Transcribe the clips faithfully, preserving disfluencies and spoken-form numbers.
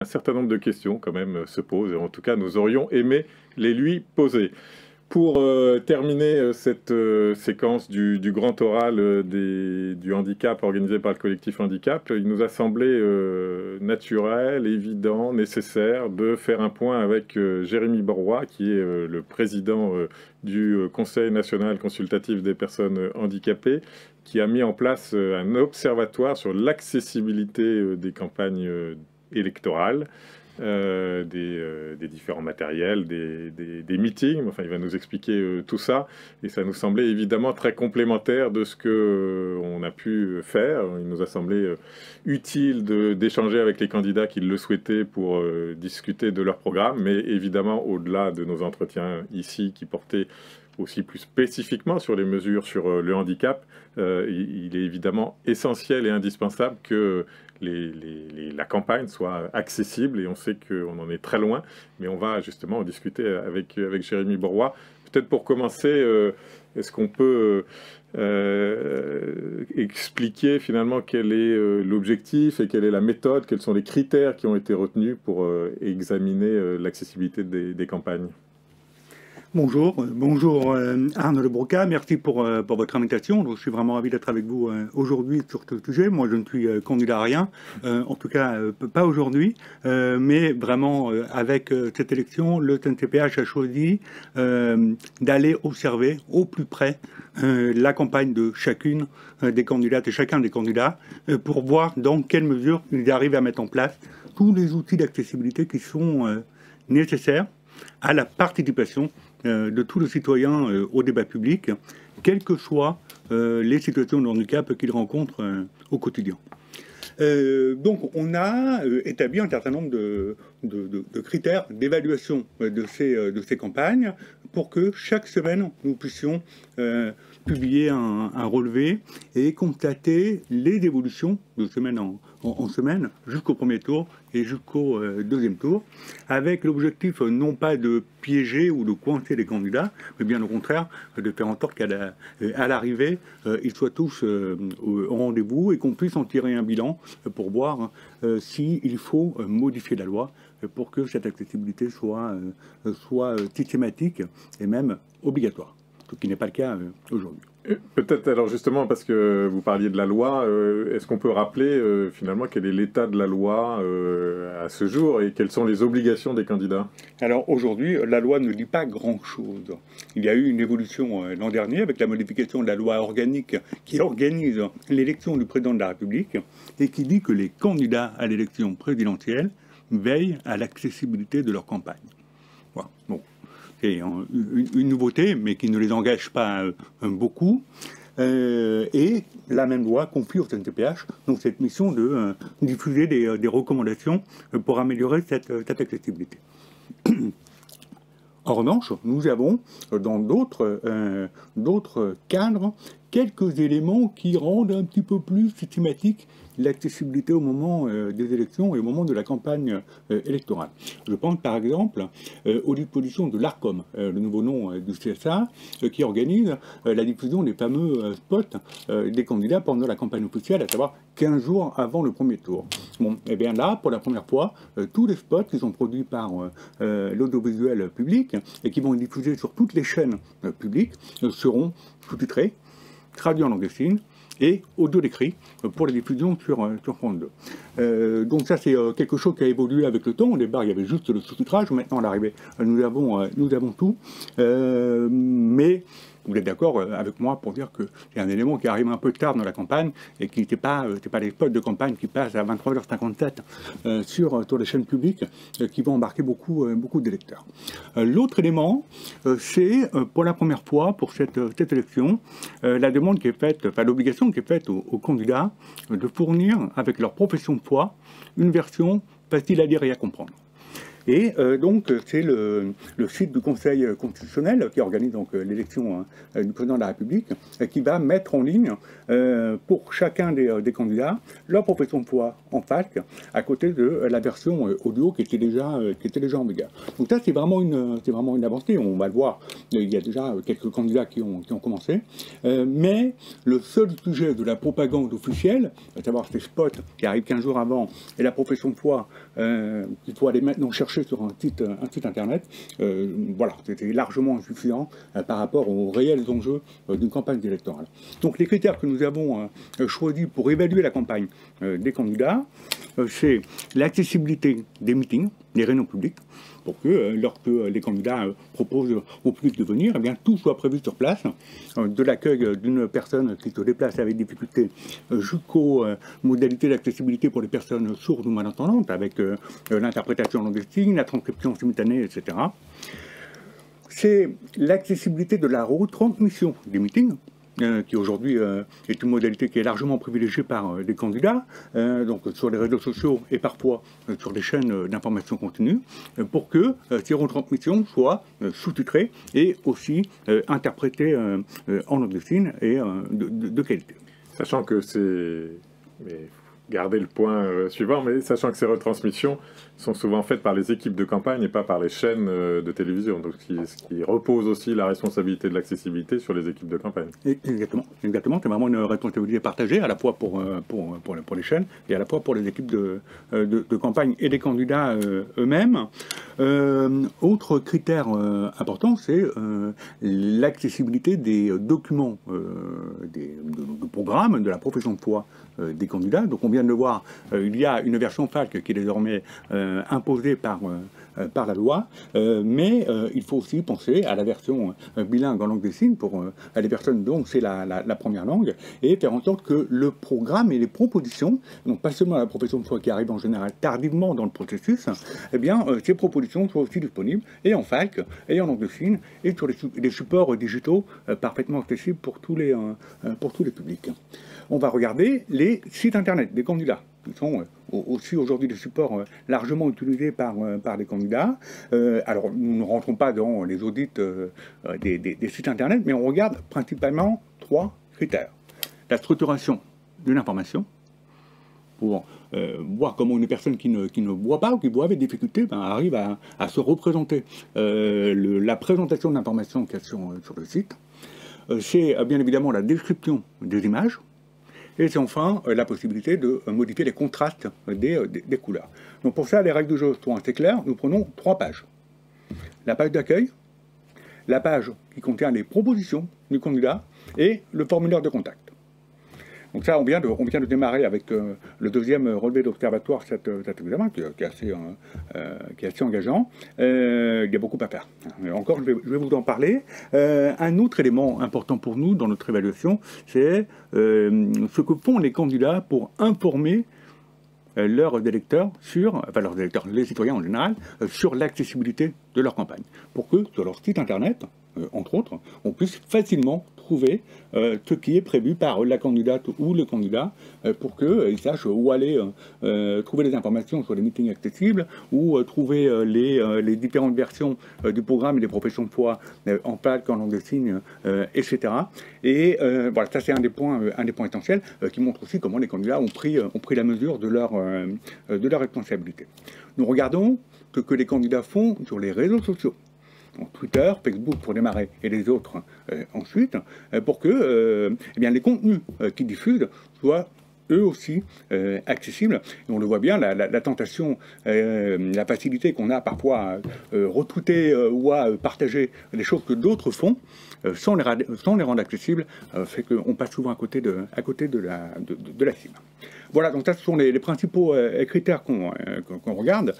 un certain nombre de questions quand même se posent, et en tout cas nous aurions aimé les lui poser. Pour euh, terminer euh, cette euh, séquence du, du grand oral euh, des, du handicap organisé par le collectif Handicap, il nous a semblé euh, naturel, évident, nécessaire de faire un point avec euh, Jérémy Borroy, qui est euh, le président euh, du euh, Conseil national consultatif des personnes handicapées, qui a mis en place euh, un observatoire sur l'accessibilité euh, des campagnes euh, électorales. Euh, des, euh, des différents matériels, des, des, des meetings. Enfin, il va nous expliquer euh, tout ça, et ça nous semblait évidemment très complémentaire de ce que euh, on a pu faire. Il nous a semblé euh, utile d'échanger avec les candidats qui le souhaitaient pour euh, discuter de leur programme, mais évidemment au-delà de nos entretiens ici qui portaient aussi plus spécifiquement sur les mesures sur euh, le handicap, euh, il, il est évidemment essentiel et indispensable que Les, les, les, la campagne soit accessible, et on sait qu'on en est très loin, mais on va justement en discuter avec, avec Jérémy Borroy. Peut-être pour commencer, euh, est-ce qu'on peut euh, expliquer finalement quel est euh, l'objectif et quelle est la méthode, quels sont les critères qui ont été retenus pour euh, examiner euh, l'accessibilité des, des campagnes? Bonjour, bonjour euh, Arnaud Le Broca, merci pour, euh, pour votre invitation. Donc, je suis vraiment ravi d'être avec vous euh, aujourd'hui sur ce sujet. Moi, je ne suis euh, candidat à rien, euh, en tout cas euh, pas aujourd'hui, euh, mais vraiment euh, avec euh, cette élection, le C N C P H a choisi euh, d'aller observer au plus près euh, la campagne de chacune euh, des candidates et chacun des candidats euh, pour voir dans quelle mesure ils arrivent à mettre en place tous les outils d'accessibilité qui sont euh, nécessaires à la participation de tous les citoyens euh, au débat public, quelles que soient euh, les situations de handicap qu'ils rencontrent euh, au quotidien. Euh, donc on a euh, établi un certain nombre de, de, de, de critères d'évaluation de ces, de ces campagnes pour que chaque semaine nous puissions euh, publier un, un relevé et constater les évolutions de semaine en, en, en semaine jusqu'au premier tour et jusqu'au euh, deuxième tour, avec l'objectif euh, non pas de piéger ou de coincer les candidats, mais bien au contraire de faire en sorte qu'à la, à l'arrivée, euh, ils soient tous euh, au rendez-vous et qu'on puisse en tirer un bilan pour voir euh, s'il faut euh, modifier la loi pour que cette accessibilité soit, euh, soit systématique et même obligatoire, ce qui n'est pas le cas euh, aujourd'hui. Peut-être, alors justement, parce que vous parliez de la loi, euh, est-ce qu'on peut rappeler euh, finalement quel est l'état de la loi euh, à ce jour et quelles sont les obligations des candidats? Alors aujourd'hui, la loi ne dit pas grand-chose. Il y a eu une évolution euh, l'an dernier avec la modification de la loi organique qui organise l'élection du président de la République et qui dit que les candidats à l'élection présidentielle veillent à l'accessibilité de leur campagne. Voilà. Bon. C'est une, une nouveauté, mais qui ne les engage pas euh, beaucoup. Euh, et la même loi confie au C N C P H donc cette mission de euh, diffuser des, des recommandations pour améliorer cette, cette accessibilité. En revanche, nous avons dans d'autres euh, d'autres cadres quelques éléments qui rendent un petit peu plus systématique l'accessibilité au moment euh, des élections et au moment de la campagne euh, électorale. Je pense par exemple euh, aux dispositions de l'ARCOM, euh, le nouveau nom euh, du C S A, euh, qui organise euh, la diffusion des fameux euh, spots euh, des candidats pendant la campagne officielle, à savoir quinze jours avant le premier tour. Bon, et bien là, pour la première fois, euh, tous les spots qui sont produits par euh, euh, l'audiovisuel public et qui vont être diffusés sur toutes les chaînes euh, publiques euh, seront sous-titrés, traduits en langue des signes et audio décrit pour la diffusion sur, sur France deux. Euh, donc ça, c'est euh, quelque chose qui a évolué avec le temps. Au départ, il y avait juste le sous-titrage. Maintenant, à l'arrivée, nous avons, euh, nous avons tout. Euh, mais vous êtes d'accord avec moi pour dire que c'est un élément qui arrive un peu tard dans la campagne et qui n'était pas, euh, pas les spots de campagne qui passent à vingt-trois heures cinquante-sept euh, sur, sur les chaînes publiques euh, qui vont embarquer beaucoup, euh, beaucoup d'électeurs. Euh, L'autre élément, euh, c'est euh, pour la première fois pour cette, cette élection, euh, la demande qui est faite, enfin l'obligation qui est faite aux, aux candidats euh, de fournir avec leur profession de foi une version facile à lire et à comprendre. Et euh, donc, c'est le, le site du Conseil constitutionnel qui organise donc l'élection euh, du président de la République, euh, qui va mettre en ligne euh, pour chacun des, euh, des candidats leur profession de foi en fac, à côté de euh, la version euh, audio qui était déjà euh, qui était déjà en vigueur. Donc ça, c'est vraiment une c'est vraiment une avancée. On va le voir. Il y a déjà quelques candidats qui ont qui ont commencé, euh, mais le seul sujet de la propagande officielle, à savoir ces spots qui arrivent quinze jours avant, et la profession de foi euh, qu'il faut aller maintenant chercher sur un site, un site internet, euh, voilà, c'était largement insuffisant euh, par rapport aux réels enjeux euh, d'une campagne électorale. Donc les critères que nous avons euh, choisis pour évaluer la campagne euh, des candidats, euh, c'est l'accessibilité des meetings, des réunions publiques, pour que, euh, lorsque les candidats euh, proposent au public de venir, eh bien, tout soit prévu sur place, euh, de l'accueil d'une personne qui se déplace avec difficulté euh, jusqu'aux euh, modalités d'accessibilité pour les personnes sourdes ou malentendantes, avec euh, l'interprétation en langue des signes, la transcription simultanée, et cetera. C'est l'accessibilité de la retransmission des meetings, Euh, qui aujourd'hui euh, est une modalité qui est largement privilégiée par euh, les candidats, euh, donc sur les réseaux sociaux et parfois euh, sur des chaînes euh, d'information continue, euh, pour que euh, ces retransmissions soient euh, sous-titrées et aussi euh, interprétées euh, euh, en langue des signes et euh, de, de, de qualité. Sachant que c'est... Mais... Gardez le point euh, suivant, mais sachant que ces retransmissions sont souvent faites par les équipes de campagne et pas par les chaînes euh, de télévision, donc ce qui, ce qui repose aussi la responsabilité de l'accessibilité sur les équipes de campagne. Et exactement, exactement, c'est vraiment une responsabilité partagée à la fois pour, pour, pour, pour les chaînes et à la fois pour les équipes de, de, de campagne et les candidats euh, eux-mêmes. Euh, autre critère euh, important, c'est euh, l'accessibilité des documents, euh, des, de, de programmes, de la profession de foi euh, des candidats. Donc on vient de le voir, euh, il y a une version F A Q qui est désormais euh, imposée par, euh, par la loi, euh, mais euh, il faut aussi penser à la version euh, bilingue en langue des signes pour euh, les personnes dont c'est la, la, la première langue, et faire en sorte que le programme et les propositions, donc pas seulement la profession de foi qui arrive en général tardivement dans le processus, eh bien euh, ces propositions soient aussi disponibles et en F A Q, et en langue des signes, et sur les, les supports digitaux euh, parfaitement accessibles pour tous les, euh, pour tous les publics. On va regarder les sites internet des candidats, qui sont euh, aussi aujourd'hui des supports euh, largement utilisés par, euh, par les candidats. Euh, alors, nous ne rentrons pas dans les audits euh, des, des, des sites internet, mais on regarde principalement trois critères. La structuration d'une information, pour euh, voir comment une personne qui ne, qui ne voit pas ou qui voit avec difficulté ben, arrive à, à se représenter euh, le, la présentation de l'information qu'il y a sur, sur le site. Euh, C'est euh, bien évidemment la description des images. Et c'est enfin euh, la possibilité de euh, modifier les contrastes des, euh, des, des couleurs. Donc pour ça, les règles du jeu sont assez claires. Nous prenons trois pages. La page d'accueil, la page qui contient les propositions du candidat et le formulaire de contact. Donc ça, on vient de, on vient de démarrer avec euh, le deuxième relevé d'observatoire cet, cet examen, qui, qui, est assez, euh, euh, qui est assez engageant. Euh, il y a beaucoup à faire. Encore, je vais, je vais vous en parler. Euh, un autre élément important pour nous dans notre évaluation, c'est euh, ce que font les candidats pour informer euh, leurs électeurs sur, enfin leurs électeurs, les citoyens en général, euh, sur l'accessibilité de leur campagne, pour que sur leur site internet, euh, entre autres, on puisse facilement trouver euh, ce qui est prévu par la candidate ou le candidat euh, pour qu'ils euh, sachent où aller euh, euh, trouver les informations sur les meetings accessibles ou euh, trouver euh, les, euh, les différentes versions euh, du programme et des professions de foi euh, en P A C, en langue des signes, euh, et cetera. Et euh, voilà, ça c'est un des points, euh, un des points essentiels euh, qui montre aussi comment les candidats ont pris, euh, ont pris la mesure de leur, euh, de leur responsabilité. Nous regardons ce que les candidats font sur les réseaux sociaux. Donc Twitter, Facebook pour démarrer et les autres euh, ensuite, euh, pour que euh, eh bien, les contenus euh, qu'ils diffusent soient eux aussi euh, accessibles. Et on le voit bien, la, la, la tentation, euh, la facilité qu'on a parfois à euh, retweeter euh, ou à euh, partager des choses que d'autres font, euh, sans, les sans les rendre accessibles, euh, fait qu'on passe souvent à côté de, à côté de, la, de, de, de la cible. Voilà, donc ça, ce sont les, les principaux euh, critères qu'on euh, qu'on regarde.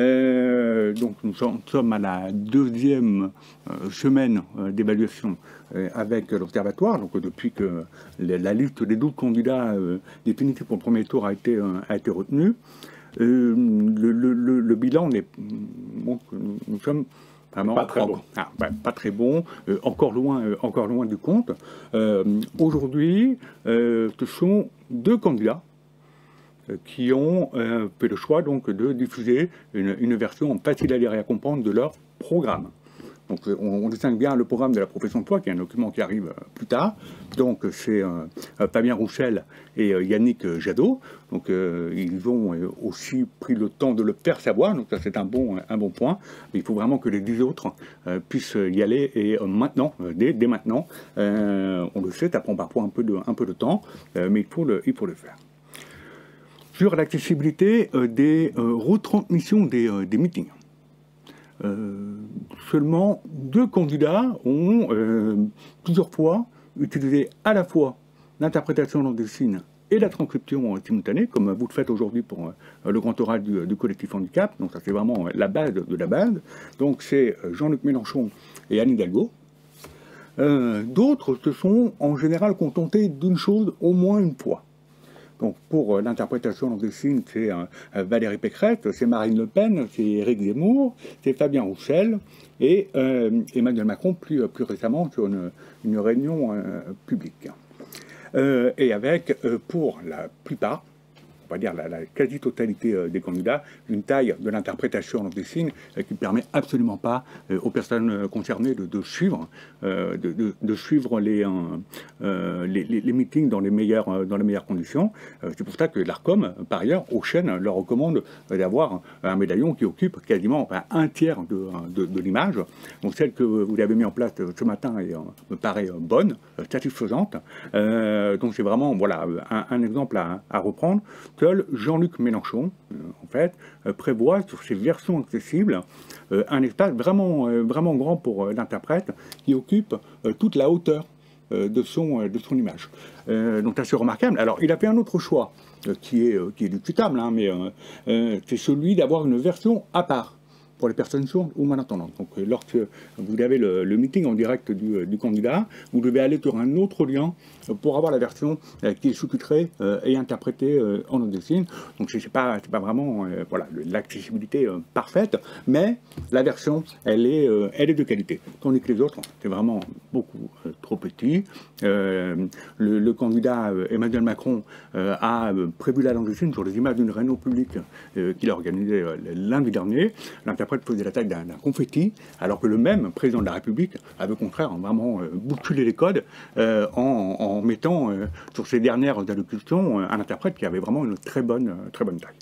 Euh, donc nous sommes, sommes à la deuxième euh, semaine euh, d'évaluation euh, avec l'Observatoire. Donc euh, depuis que la, la liste des douze candidats euh, définitifs pour le premier tour a été, euh, a été retenue, euh, le, le, le, le bilan est bon, nous, nous sommes vraiment pas très bon. Ah, bah, pas très bon, euh, encore loin, euh, encore loin du compte. Euh, Aujourd'hui, euh, ce sont deux candidats qui ont euh, fait le choix donc, de diffuser une, une version facile à lire et à comprendre de leur programme. Donc, on, on distingue bien le programme de la profession de foi, qui est un document qui arrive euh, plus tard. Donc, c'est euh, Fabien Roussel et euh, Yannick Jadot. Donc, euh, ils ont euh, aussi pris le temps de le faire savoir. Donc, ça, c'est un bon, un bon point. Mais il faut vraiment que les dix autres euh, puissent y aller. Et euh, maintenant, euh, dès, dès maintenant, euh, on le sait, ça prend parfois un peu de, un peu de temps, euh, mais il faut le, il faut le faire. Sur l'accessibilité euh, des euh, retransmissions des, euh, des meetings. Euh, seulement deux candidats ont euh, plusieurs fois utilisé à la fois l'interprétation langue des signes et la transcription simultanée, comme vous le faites aujourd'hui pour euh, le grand oral du, du collectif handicap. Donc ça c'est vraiment la base de la base. Donc c'est Jean-Luc Mélenchon et Anne Hidalgo. Euh, D'autres se sont en général contentés d'une chose au moins une fois. Donc pour euh, l'interprétation langue des signes, c'est euh, Valérie Pécresse, c'est Marine Le Pen, c'est Éric Zemmour, c'est Fabien Roussel et euh, Emmanuel Macron plus, plus récemment sur une, une réunion euh, publique. Euh, et avec, euh, pour la plupart, on va dire la, la quasi-totalité euh, des candidats, une taille de l'interprétation langue des signes euh, qui ne permet absolument pas euh, aux personnes euh, concernées de, de suivre, euh, de, de, de suivre les, euh, les, les, les meetings dans les meilleures, euh, dans les meilleures conditions. Euh, C'est pour ça que l'ARCOM, par ailleurs, aux chaînes, leur recommande euh, d'avoir un médaillon qui occupe quasiment enfin, un tiers de, de, de l'image. Donc celle que vous avez mis en place ce matin est, euh, me paraît bonne, euh, satisfaisante. Euh, donc c'est vraiment voilà, un, un exemple à, à reprendre. Seul Jean-Luc Mélenchon, euh, en fait, euh, prévoit sur ses versions accessibles euh, un espace vraiment, euh, vraiment grand pour euh, l'interprète qui occupe euh, toute la hauteur euh, de, son, euh, de son image. Euh, donc c'est remarquable. Alors il a fait un autre choix euh, qui, est, euh, qui est discutable, hein, mais euh, euh, c'est celui d'avoir une version à part pour les personnes sourdes ou malentendantes. Donc, euh, lorsque vous avez le, le meeting en direct du, euh, du candidat, vous devez aller sur un autre lien euh, pour avoir la version euh, qui est sous-titrée euh, et interprétée euh, en langue des signes. Donc, c'est pas, c'est pas vraiment euh, voilà, l'accessibilité euh, parfaite, mais la version, elle est, euh, elle est de qualité. Tandis que les autres, c'est vraiment beaucoup euh, trop petit. Euh, le, le candidat euh, Emmanuel Macron euh, a euh, prévu la langue des signes sur les images d'une réunion publique euh, qu'il a organisée euh, lundi dernier. L'interprète faisait la taille d'un confetti, alors que le même président de la République avait au contraire vraiment euh, bousculé les codes euh, en, en mettant euh, sur ses dernières allocutions un interprète qui avait vraiment une très bonne, très bonne taille.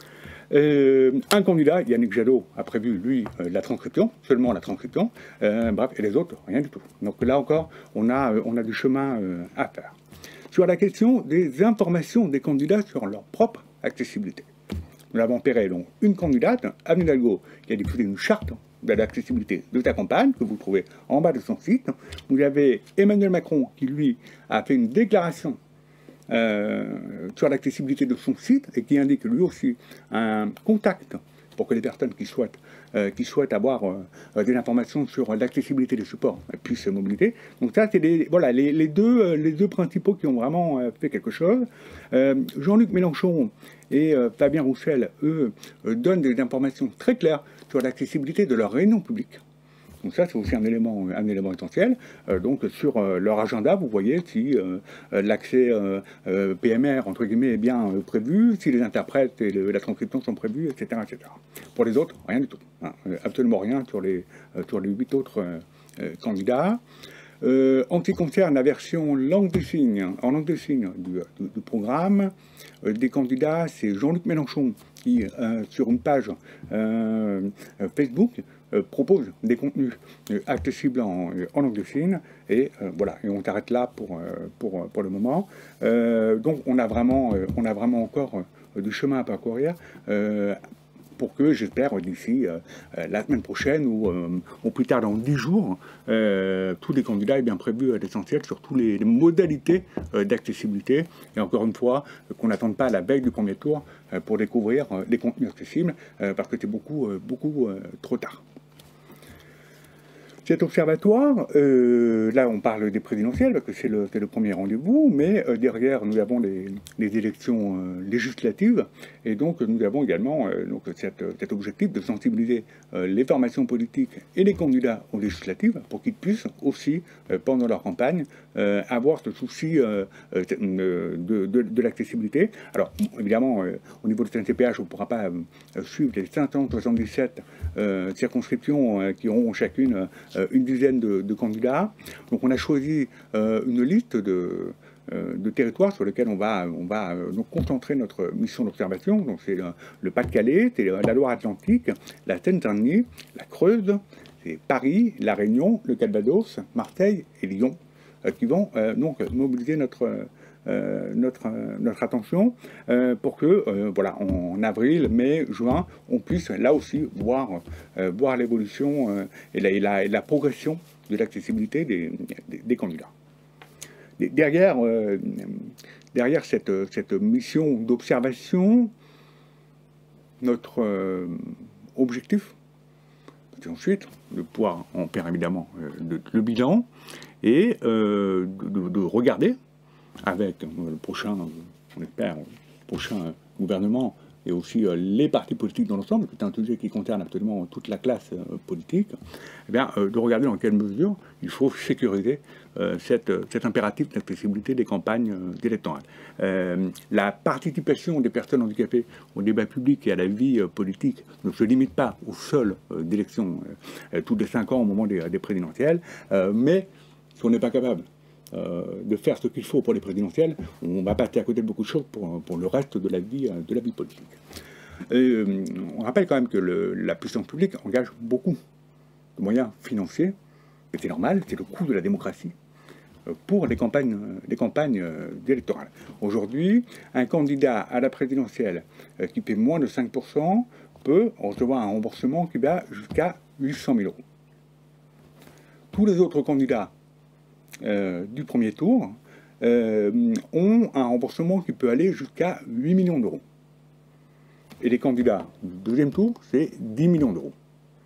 Euh, un candidat, Yannick Jadot, a prévu, lui, euh, la transcription, seulement la transcription, euh, bref, et les autres, rien du tout. Donc là encore, on a, euh, on a du chemin euh, à faire. Sur la question des informations des candidats sur leur propre accessibilité. Nous avons opéré donc une candidate, Anne Hidalgo, qui a diffusé une charte de l'accessibilité de sa campagne, que vous trouvez en bas de son site. Vous avez Emmanuel Macron, qui lui a fait une déclaration euh, sur l'accessibilité de son site, et qui indique lui aussi un contact pour que les personnes qui souhaitent, euh, qui souhaitent avoir euh, des informations sur l'accessibilité des supports puissent se mobiliser. Donc ça, c'est les, voilà, les, les, deux, les deux principaux qui ont vraiment euh, fait quelque chose. Euh, Jean-Luc Mélenchon et euh, Fabien Roussel, eux, euh, donnent des informations très claires sur l'accessibilité de leurs réunions publiques. Donc ça, c'est aussi un élément, un élément essentiel. Euh, donc sur euh, leur agenda, vous voyez si euh, l'accès euh, euh, P M R, entre guillemets, est bien euh, prévu, si les interprètes et le, la transcription sont prévus, et cetera, et cetera. Pour les autres, rien du tout. Hein, absolument rien sur les, euh, sur les huit autres euh, euh, candidats. Euh, en ce qui concerne la version langue des signes, en langue des signes du, du, du programme, euh, des candidats, c'est Jean-Luc Mélenchon qui, euh, sur une page euh, Facebook, euh, propose des contenus euh, accessibles en, en langue des signes, et euh, voilà, et on s'arrête là pour, euh, pour, pour le moment. Euh, donc on a vraiment, euh, on a vraiment encore euh, du chemin à parcourir. Euh, pour que, j'espère, d'ici euh, la semaine prochaine ou, euh, ou plus tard dans dix jours, euh, tous les candidats aient bien prévu l'essentiel sur toutes les, les modalités euh, d'accessibilité. Et encore une fois, euh, qu'on n'attende pas la veille du premier tour euh, pour découvrir euh, les contenus accessibles, euh, parce que c'est beaucoup, euh, beaucoup euh, trop tard. Cet observatoire, euh, là on parle des présidentielles, parce que c'est le, le premier rendez-vous, mais euh, derrière nous avons les, les élections euh, législatives, et donc nous avons également euh, donc, cette, cet objectif de sensibiliser euh, les formations politiques et les candidats aux législatives, pour qu'ils puissent aussi, euh, pendant leur campagne, euh, avoir ce souci euh, de, de, de l'accessibilité. Alors évidemment, euh, au niveau du C N C P H, on ne pourra pas euh, suivre les cinq cent soixante-dix-sept euh, circonscriptions euh, qui auront chacune euh, une dizaine de, de candidats. Donc on a choisi euh, une liste de, euh, de territoires sur lesquels on va, on va euh, donc concentrer notre mission d'observation. Donc c'est le, le Pas-de-Calais, c'est la Loire-Atlantique, la Seine-Saint-Denis, la Creuse, c'est Paris, la Réunion, le Calvados, Marseille et Lyon, euh, qui vont euh, donc mobiliser notre Euh, notre, euh, notre attention euh, pour que, euh, voilà, en avril, mai, juin, on puisse là aussi voir, euh, voir l'évolution euh, et, la, et, la, et la progression de l'accessibilité des, des, des candidats. Derrière, euh, derrière cette, cette mission d'observation, notre euh, objectif, c'est ensuite de pouvoir en faire évidemment euh, de, le bilan et euh, de, de regarder avec le prochain, on espère, le prochain gouvernement et aussi les partis politiques dans l'ensemble, c'est un sujet qui concerne absolument toute la classe politique, eh bien, de regarder dans quelle mesure il faut sécuriser cette, cet impératif d'accessibilité des campagnes électorales. Euh, la participation des personnes handicapées au débat public et à la vie politique ne se limite pas aux seules élections euh, tous les cinq ans au moment des, des présidentielles, euh, mais si on n'est pas capable Euh, de faire ce qu'il faut pour les présidentielles, on va passer à côté de beaucoup de choses pour, pour le reste de la vie, de la vie politique. Et, euh, on rappelle quand même que le, la puissance publique engage beaucoup de moyens financiers, et c'est normal, c'est le coût de la démocratie, euh, pour les campagnes, les campagnes euh, électorales. Aujourd'hui, un candidat à la présidentielle euh, qui paie moins de cinq pour cent peut recevoir un remboursement qui va jusqu'à huit cent mille euros. Tous les autres candidats Euh, du premier tour euh, ont un remboursement qui peut aller jusqu'à huit millions d'euros. Et les candidats du deuxième tour, c'est dix millions d'euros.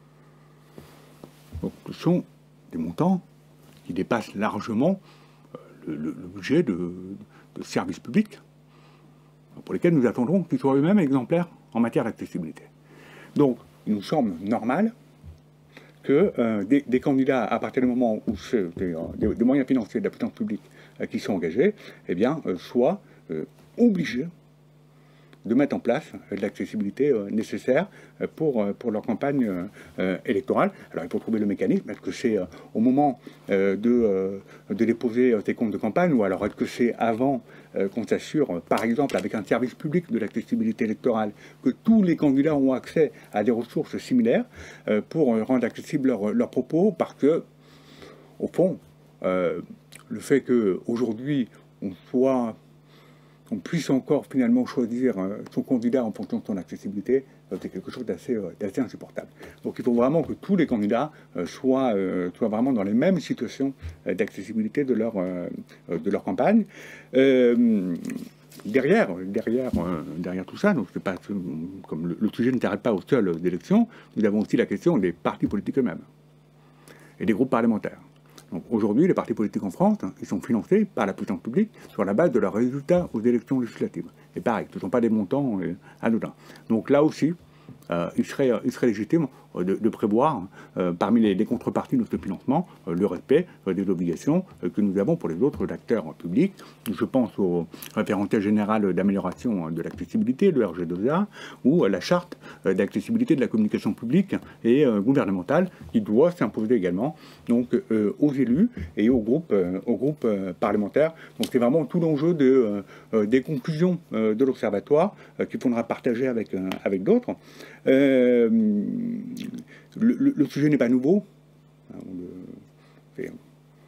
Donc ce sont des montants qui dépassent largement euh, le, le, le budget de, de services publics pour lesquels nous attendrons qu'ils soient eux-mêmes exemplaires en matière d'accessibilité. Donc il nous semble normal que euh, des, des candidats, à partir du moment où c'est des, des, des moyens financiers de la puissance publique euh, qui sont engagés, eh bien, euh, soient euh, obligés de mettre en place euh, l'accessibilité euh, nécessaire euh, pour, euh, pour leur campagne euh, euh, électorale. Alors il faut trouver le mécanisme. Est-ce que c'est euh, au moment euh, de, euh, de déposer euh, ses comptes de campagne, ou alors est-ce que c'est avant euh, qu'on s'assure, euh, par exemple avec un service public de l'accessibilité électorale, que tous les candidats ont accès à des ressources similaires euh, pour euh, rendre accessibles leurs leur propos, parce que, au fond, euh, le fait qu'aujourd'hui on soit on puisse encore finalement choisir son candidat en fonction de son accessibilité, c'est quelque chose d'assez d'assez insupportable. Donc il faut vraiment que tous les candidats soient, soient vraiment dans les mêmes situations d'accessibilité de leur, de leur campagne. Euh, derrière, derrière, derrière tout ça, donc c'est pas, comme le, le sujet ne s'arrête pas aux seules élections, nous avons aussi la question des partis politiques eux-mêmes et des groupes parlementaires. Donc aujourd'hui, les partis politiques en France, hein, ils sont financés par la puissance publique sur la base de leurs résultats aux élections législatives. Et pareil, ce ne sont pas des montants euh, anodins. Donc là aussi, euh, il, serait, il serait légitime euh, de, de prévoir, euh, parmi les, les contreparties de ce financement, euh, le respect euh, des obligations euh, que nous avons pour les autres acteurs publics. Je pense au référentiel général d'amélioration de l'accessibilité, le R G deux A, ou à la charte euh, d'accessibilité de la communication publique et euh, gouvernementale, qui doit s'imposer également donc, euh, aux élus et aux groupes, euh, aux groupes euh, parlementaires. Donc c'est vraiment tout l'enjeu de, euh, des conclusions euh, de l'Observatoire euh, qu'il faudra partager avec, euh, avec d'autres. Euh, le, le, le sujet n'est pas nouveau. C'est,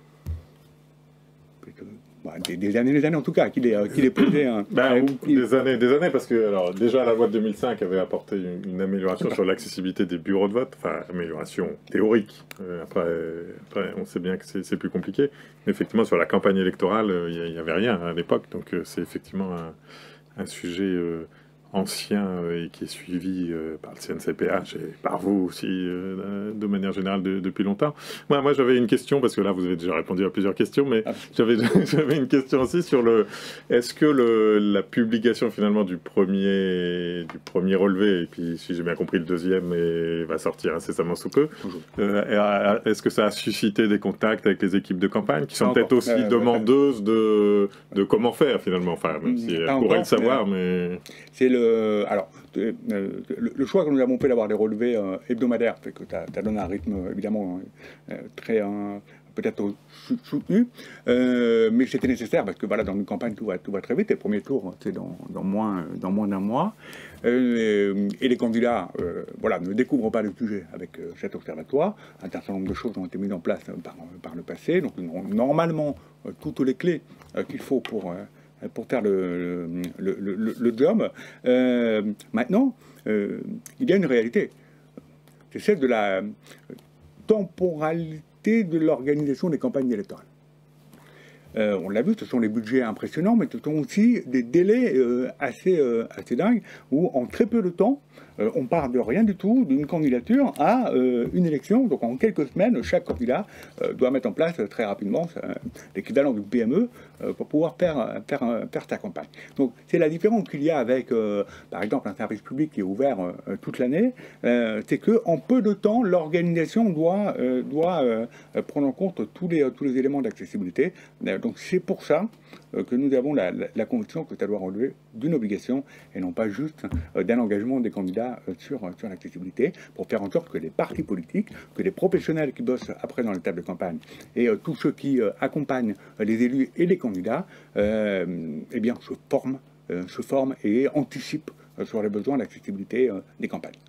bah, des, des années, des années en tout cas, qu'il est, euh, qu'il est posé. Hein, ben, euh, des années, des années, parce que alors, déjà la loi de deux mille cinq avait apporté une, une amélioration sur l'accessibilité des bureaux de vote, enfin amélioration théorique. Euh, après, après, on sait bien que c'est plus compliqué. Mais effectivement, sur la campagne électorale, il euh, n'y avait rien à l'époque, donc euh, c'est effectivement un, un sujet euh, ancien euh, et qui est suivi euh, par le C N C P H et par vous aussi euh, de manière générale de, depuis longtemps. Moi, moi j'avais une question, parce que là vous avez déjà répondu à plusieurs questions, mais ah. j'avais j'avais une question aussi sur le, est-ce que le, la publication finalement du premier, du premier relevé, et puis si j'ai bien compris le deuxième et va sortir incessamment sous peu, euh, est-ce que ça a suscité des contacts avec les équipes de campagne qui sont peut-être aussi euh, demandeuses de, de comment faire finalement, enfin même si elles pourraient le savoir, mais... C'est le, alors, euh, le, le choix que nous avons fait d'avoir des relevés euh, hebdomadaires fait que tu as donné un rythme évidemment euh, très euh, peut-être soutenu, euh, mais c'était nécessaire parce que voilà, dans une campagne tout va, tout va très vite. Et le premier tour, c'est dans, dans moins, dans moins d'un mois. Euh, et les candidats euh, voilà, ne découvrent pas le sujet avec euh, cet observatoire. Un certain nombre de choses ont été mises en place euh, par, par le passé. Donc, nous avons normalement euh, toutes les clés euh, qu'il faut pour... Euh, pour faire le, le, le, le job. Euh, maintenant, euh, il y a une réalité. C'est celle de la temporalité de l'organisation des campagnes électorales. Euh, on l'a vu, ce sont des budgets impressionnants, mais ce sont aussi des délais euh, assez, euh, assez dingues, où en très peu de temps, euh, on part de rien du tout, d'une candidature à euh, une élection. Donc en quelques semaines, chaque candidat euh, doit mettre en place euh, très rapidement euh, l'équivalent du P M E euh, pour pouvoir faire, faire, faire sa campagne. Donc c'est la différence qu'il y a avec, euh, par exemple, un service public qui est ouvert euh, toute l'année, euh, c'est qu'en peu de temps, l'organisation doit, euh, doit euh, prendre en compte tous les, tous les éléments d'accessibilité. Donc c'est pour ça euh, que nous avons la, la, la conviction que ça doit relever d'une obligation et non pas juste euh, d'un engagement des candidats euh, sur, sur l'accessibilité, pour faire en sorte que les partis politiques, que les professionnels qui bossent après dans les tables de campagne et euh, tous ceux qui euh, accompagnent euh, les élus et les candidats euh, eh bien, se forment, euh, se forment et anticipent euh, sur les besoins d'accessibilité euh, des campagnes.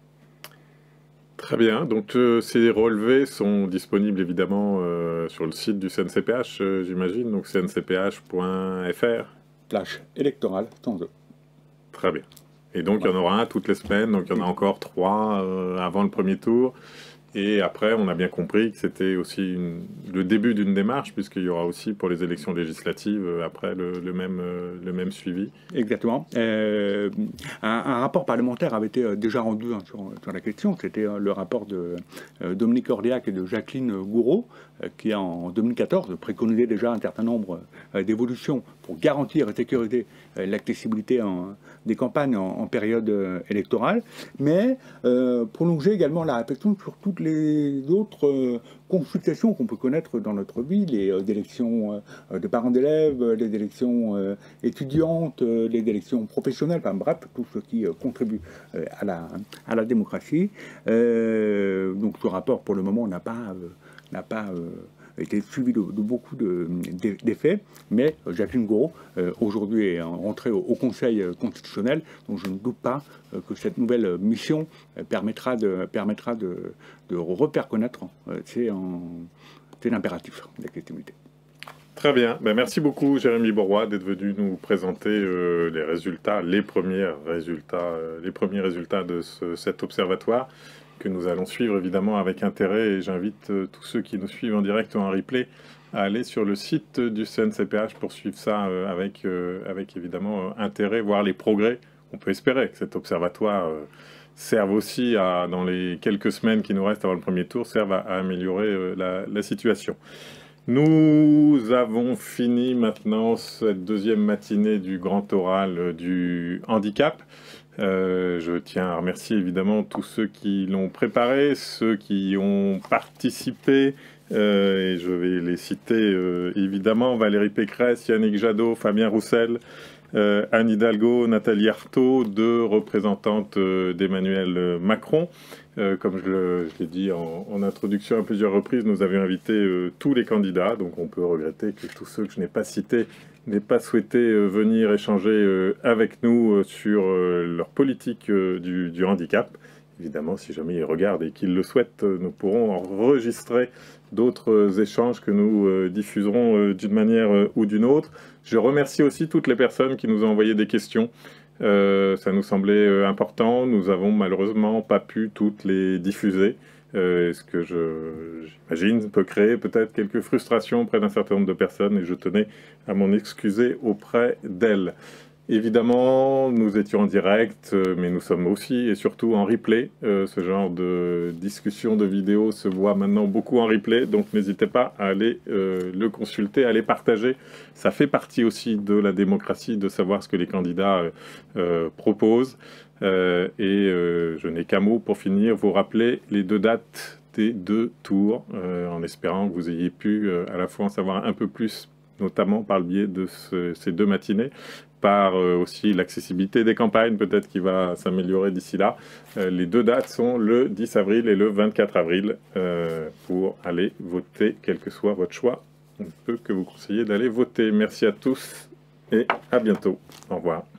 Très bien, donc euh, ces relevés sont disponibles évidemment euh, sur le site du C N C P H, euh, j'imagine, donc c n c p h point f r. Slash électoral, sans eux. Très bien. Et donc il y en aura un toutes les semaines, donc il y en a encore trois euh, avant le premier tour. Et après, on a bien compris que c'était aussi une, le début d'une démarche, puisqu'il y aura aussi pour les élections législatives, euh, après, le, le, même, euh, le même suivi. Exactement. Euh, un, un rapport parlementaire avait été déjà rendu hein, sur, sur la question. C'était euh, le rapport de euh, Dominique Orliac et de Jacqueline Gouraud, euh, qui en deux mille quatorze préconisait déjà un certain nombre euh, d'évolutions pour garantir et sécuriser euh, l'accessibilité des campagnes en, en période euh, électorale, mais euh, prolonger également la réflexion sur toutes les autres euh, consultations qu'on peut connaître dans notre vie, les euh, élections euh, de parents d'élèves, les élections euh, étudiantes, euh, les élections professionnelles, enfin bref, tout ce qui euh, contribue euh, à, la, à la démocratie. Euh, donc ce rapport, pour le moment, n'a pas, euh, n'a pas euh, été suivi de, de beaucoup d'effets, mais Jacqueline Gouraud, euh, aujourd'hui, est rentrée au, au Conseil constitutionnel, donc je ne doute pas euh, que cette nouvelle mission euh, permettra de, permettra de, de refaire connaître, euh, c'est l'impératif d'accessibilité. Très bien, ben, merci beaucoup Jérémy Bourrois d'être venu nous présenter euh, les résultats, les premiers résultats, euh, les premiers résultats de ce, cet observatoire, que nous allons suivre évidemment avec intérêt, et j'invite euh, tous ceux qui nous suivent en direct ou en replay à aller sur le site du C N C P H pour suivre ça euh, avec, euh, avec évidemment euh, intérêt, voir les progrès. On peut espérer que cet observatoire euh, serve aussi, à, dans les quelques semaines qui nous restent avant le premier tour, serve à, à améliorer euh, la, la situation. Nous avons fini maintenant cette deuxième matinée du grand oral euh, du handicap. Euh, je tiens à remercier évidemment tous ceux qui l'ont préparé, ceux qui ont participé, euh, et je vais les citer euh, évidemment: Valérie Pécresse, Yannick Jadot, Fabien Roussel, euh, Anne Hidalgo, Nathalie Arthaud, deux représentantes euh, d'Emmanuel Macron. Euh, comme je l'ai dit en, en introduction à plusieurs reprises, nous avions invité euh, tous les candidats, donc on peut regretter que tous ceux que je n'ai pas cités n'aient pas souhaité euh, venir échanger euh, avec nous euh, sur euh, leur politique euh, du, du handicap. Évidemment, si jamais ils regardent et qu'ils le souhaitent, euh, nous pourrons enregistrer d'autres euh, échanges que nous euh, diffuserons euh, d'une manière euh, ou d'une autre. Je remercie aussi toutes les personnes qui nous ont envoyé des questions. Euh, ça nous semblait euh, important. Nous avons malheureusement pas pu toutes les diffuser. Euh, ce que j'imagine peut créer peut-être quelques frustrations auprès d'un certain nombre de personnes, et je tenais à m'en excuser auprès d'elles. Évidemment, nous étions en direct, mais nous sommes aussi et surtout en replay. Euh, ce genre de discussion de vidéos se voit maintenant beaucoup en replay, donc n'hésitez pas à aller euh, le consulter, à les partager. Ça fait partie aussi de la démocratie de savoir ce que les candidats euh, euh, proposent. Euh, et euh, je n'ai qu'un mot pour finir, vous rappeler les deux dates des deux tours, euh, en espérant que vous ayez pu euh, à la fois en savoir un peu plus, notamment par le biais de ce, ces deux matinées, par euh, aussi l'accessibilité des campagnes, peut-être qui va s'améliorer d'ici là. Euh, les deux dates sont le dix avril et le vingt-quatre avril euh, pour aller voter, quel que soit votre choix. On ne peut que vous conseiller d'aller voter. Merci à tous et à bientôt. Au revoir.